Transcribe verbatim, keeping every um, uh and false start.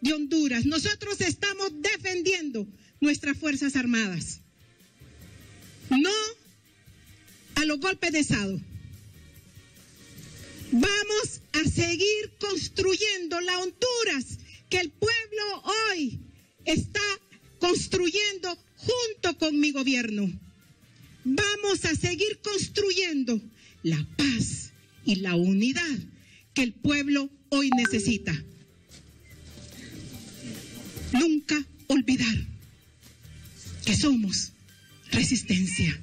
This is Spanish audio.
de Honduras. Nosotros estamos defendiendo nuestras Fuerzas Armadas. No a los golpes de Estado. Vamos a seguir construyendo la Honduras que el pueblo hoy está construyendo junto con mi gobierno. Vamos a seguir construyendo la paz y la unidad que el pueblo hoy necesita. Nunca olvidar que somos resistencia.